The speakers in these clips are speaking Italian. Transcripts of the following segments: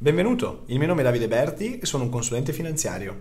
Benvenuto, il mio nome è Davide Berti e sono un consulente finanziario.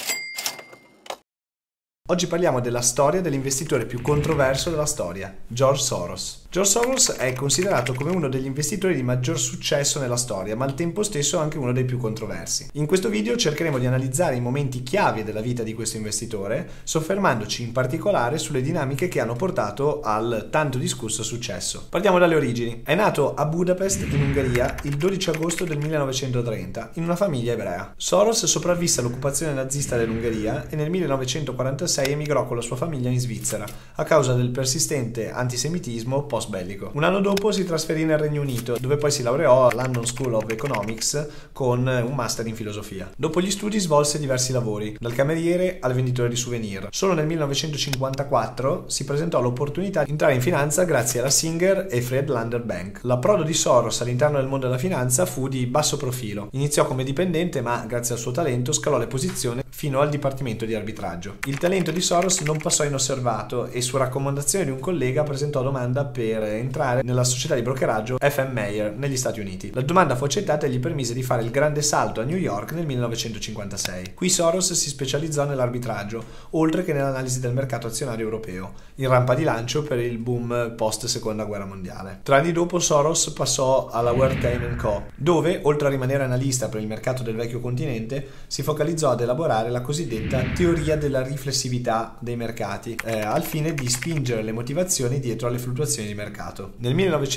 Oggi parliamo della storia dell'investitore più controverso della storia, George Soros. George Soros è considerato come uno degli investitori di maggior successo nella storia, ma al tempo stesso anche uno dei più controversi. In questo video cercheremo di analizzare i momenti chiave della vita di questo investitore, soffermandoci in particolare sulle dinamiche che hanno portato al tanto discusso successo. Partiamo dalle origini. È nato a Budapest, in Ungheria, il 12 agosto del 1930, in una famiglia ebrea. Soros sopravvisse all'occupazione nazista dell'Ungheria e nel 1946 emigrò con la sua famiglia in Svizzera a causa del persistente antisemitismo post-bellico. Un anno dopo si trasferì nel Regno Unito, dove poi si laureò alla London School of Economics con un master in filosofia. Dopo gli studi svolse diversi lavori, dal cameriere al venditore di souvenir. Solo nel 1954 si presentò l'opportunità di entrare in finanza grazie alla Singer e Friedlander Bank. L'approdo di Soros all'interno del mondo della finanza fu di basso profilo. Iniziò come dipendente, ma grazie al suo talento scalò le posizioni fino al dipartimento di arbitraggio. Il talento di Soros non passò inosservato e su raccomandazione di un collega presentò domanda per entrare nella società di brokeraggio F.M. Mayer negli Stati Uniti. La domanda fu accettata e gli permise di fare il grande salto a New York nel 1956. Qui Soros si specializzò nell'arbitraggio, oltre che nell'analisi del mercato azionario europeo, in rampa di lancio per il boom post seconda guerra mondiale. 3 anni dopo Soros passò alla Wertheim & Co., dove, oltre a rimanere analista per il mercato del vecchio continente, si focalizzò ad elaborare la cosiddetta teoria della riflessività dei mercati, al fine di spingere le motivazioni dietro alle fluttuazioni di mercato. Nel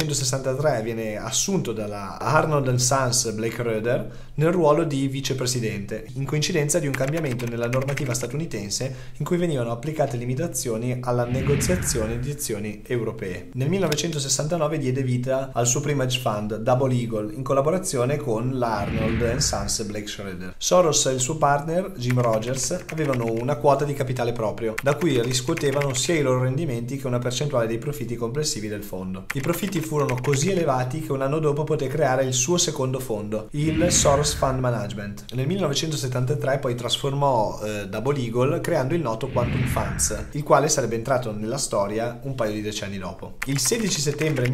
1963 viene assunto dalla Arnold & Sons Blake Röder nel ruolo di vicepresidente, in coincidenza di un cambiamento nella normativa statunitense in cui venivano applicate limitazioni alla negoziazione di azioni europee. Nel 1969 diede vita al suo primo hedge fund, Double Eagle, in collaborazione con la Arnold & Sons Blake Röder. Soros e il suo partner, Jim Rogers, avevano una quota di capitale proprio, da cui riscuotevano sia i loro rendimenti che una percentuale dei profitti complessivi del fondo. I profitti furono così elevati che un anno dopo poté creare il suo secondo fondo, il Soros Fund Management. Nel 1973 poi trasformò Double Eagle creando il noto Quantum Funds, il quale sarebbe entrato nella storia un paio di decenni dopo. Il 16 settembre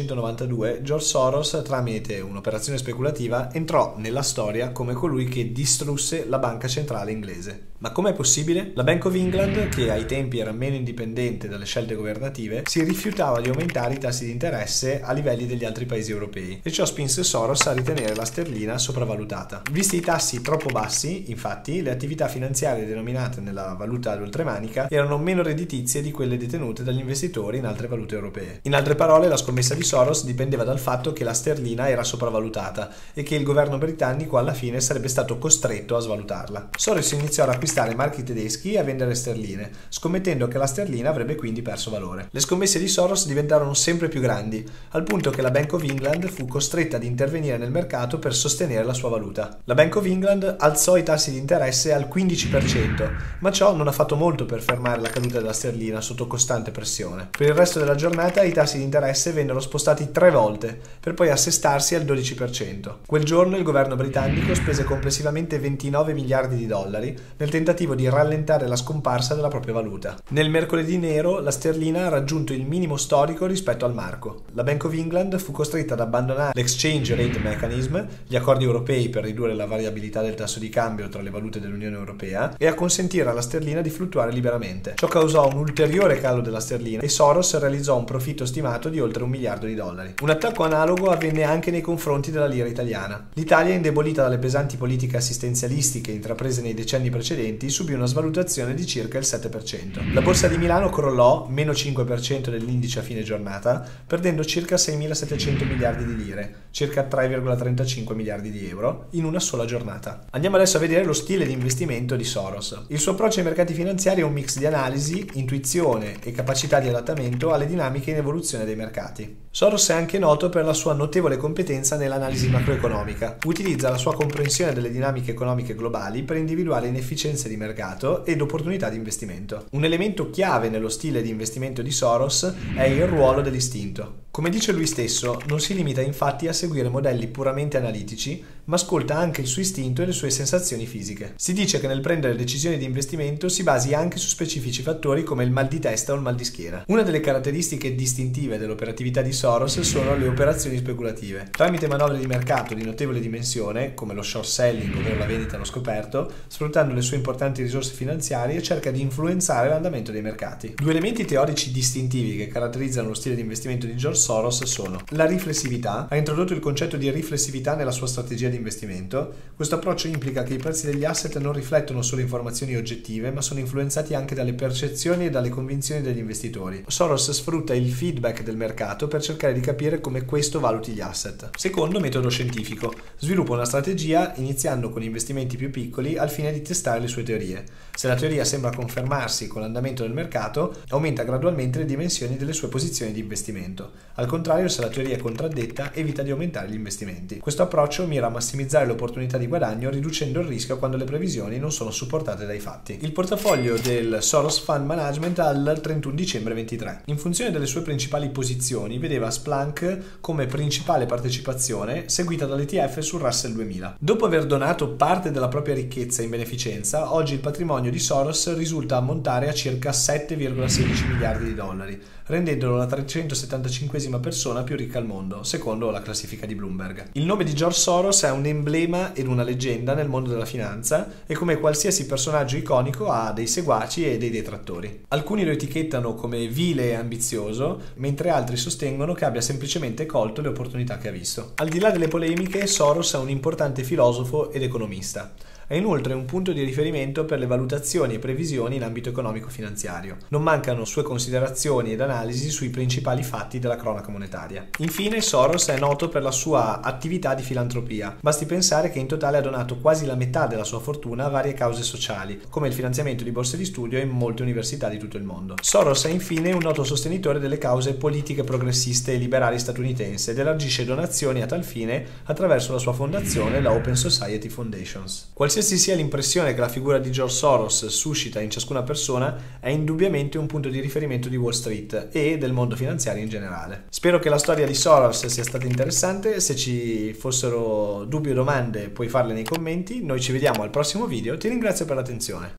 1992 George Soros, tramite un'operazione speculativa, entrò nella storia come colui che distrusse la banca centrale inglese. Ma com'è possibile? La Bank of England, che ai tempi era meno indipendente dalle scelte governative, si rifiutava di aumentare i tassi di interesse a livelli degli altri paesi europei e ciò spinse Soros a ritenere la sterlina sopravvalutata. Visti i tassi troppo bassi, infatti, le attività finanziarie denominate nella valuta d'oltremanica erano meno redditizie di quelle detenute dagli investitori in altre valute europee. In altre parole, la scommessa di Soros dipendeva dal fatto che la sterlina era sopravvalutata e che il governo britannico alla fine sarebbe stato costretto a svalutarla. Soros iniziò ad acquistare marchi tedeschi e a vendere sterline, scommettendo che la sterlina avrebbe quindi perso valore. Le scommesse di Soros diventarono sempre più grandi, al punto che la Bank of England fu costretta ad intervenire nel mercato per sostenere la sua valuta. La Bank of England alzò i tassi di interesse al 15%, ma ciò non ha fatto molto per fermare la caduta della sterlina sotto costante pressione. Per il resto della giornata i tassi di interesse vennero spostati 3 volte, per poi assestarsi al 12%. Quel giorno il governo britannico spese complessivamente 29 miliardi di dollari nel tentativo di rallentare la scomparsa della propria valuta. Nel mercoledì nero la sterlina ha raggiunto il minimo storico rispetto al marco. La Bank of England fu costretta ad abbandonare l'Exchange Rate Mechanism, gli accordi europei per ridurre la variabilità del tasso di cambio tra le valute dell'Unione Europea, e a consentire alla sterlina di fluttuare liberamente. Ciò causò un ulteriore calo della sterlina e Soros realizzò un profitto stimato di oltre $1 miliardo. Un attacco analogo avvenne anche nei confronti della lira italiana. L'Italia, indebolita dalle pesanti politiche assistenzialistiche intraprese nei decenni precedenti, subì una svalutazione di circa il 7%. La borsa di Milano crollò, meno 5% dell'indice a fine giornata, perdendo circa 6.700 miliardi di lire, circa 3,35 miliardi di euro, in una sola giornata. Andiamo adesso a vedere lo stile di investimento di Soros. Il suo approccio ai mercati finanziari è un mix di analisi, intuizione e capacità di adattamento alle dinamiche in evoluzione dei mercati. Soros è anche noto per la sua notevole competenza nell'analisi macroeconomica. Utilizza la sua comprensione delle dinamiche economiche globali per individuare inefficienze di mercato ed opportunità di investimento. Un elemento chiave nello stile di investimento di Soros è il ruolo dell'istinto. Come dice lui stesso, non si limita infatti a seguire modelli puramente analitici, ma ascolta anche il suo istinto e le sue sensazioni fisiche. Si dice che nel prendere decisioni di investimento si basi anche su specifici fattori come il mal di testa o il mal di schiena. Una delle caratteristiche distintive dell'operatività di Soros sono le operazioni speculative. Tramite manovre di mercato di notevole dimensione, come lo short selling, ovvero la vendita allo scoperto, sfruttando le sue importanti risorse finanziarie, cerca di influenzare l'andamento dei mercati. Due elementi teorici distintivi che caratterizzano lo stile di investimento di George Soros sono la riflessività. Ha introdotto il concetto di riflessività nella sua strategia di investimento. Questo approccio implica che i prezzi degli asset non riflettono solo informazioni oggettive, ma sono influenzati anche dalle percezioni e dalle convinzioni degli investitori. Soros sfrutta il feedback del mercato per cercare di capire come questo valuti gli asset. Secondo, metodo scientifico. Sviluppa una strategia iniziando con investimenti più piccoli al fine di testare le sue teorie. Se la teoria sembra confermarsi con l'andamento del mercato, aumenta gradualmente le dimensioni delle sue posizioni di investimento. Al contrario, se la teoria è contraddetta, evita di aumentare gli investimenti. Questo approccio mira a massimizzare l'opportunità di guadagno riducendo il rischio quando le previsioni non sono supportate dai fatti. Il portafoglio del Soros Fund Management al 31 dicembre 23. In funzione delle sue principali posizioni vedeva Splunk come principale partecipazione, seguita dall'ETF sul Russell 2000. Dopo aver donato parte della propria ricchezza in beneficenza, oggi il patrimonio di Soros risulta ammontare a circa 7,16 miliardi di dollari, rendendolo la 375esima persona più ricca al mondo, secondo la classifica di Bloomberg. Il nome di George Soros è un emblema ed una leggenda nel mondo della finanza e come qualsiasi personaggio iconico ha dei seguaci e dei detrattori. Alcuni lo etichettano come vile e ambizioso, mentre altri sostengono che abbia semplicemente colto le opportunità che ha visto. Al di là delle polemiche, Soros è un importante filosofo ed economista. È inoltre un punto di riferimento per le valutazioni e previsioni in ambito economico-finanziario. Non mancano sue considerazioni ed analisi sui principali fatti della cronaca monetaria. Infine, Soros è noto per la sua attività di filantropia. Basti pensare che in totale ha donato quasi la metà della sua fortuna a varie cause sociali, come il finanziamento di borse di studio in molte università di tutto il mondo. Soros è infine un noto sostenitore delle cause politiche progressiste e liberali statunitense ed elargisce donazioni a tal fine attraverso la sua fondazione, la Open Society Foundations. Qualsiasi sia l'impressione che la figura di George Soros suscita in ciascuna persona, è indubbiamente un punto di riferimento di Wall Street e del mondo finanziario in generale. Spero che la storia di Soros sia stata interessante. Se ci fossero dubbi o domande puoi farle nei commenti. Noi ci vediamo al prossimo video. Ti ringrazio per l'attenzione.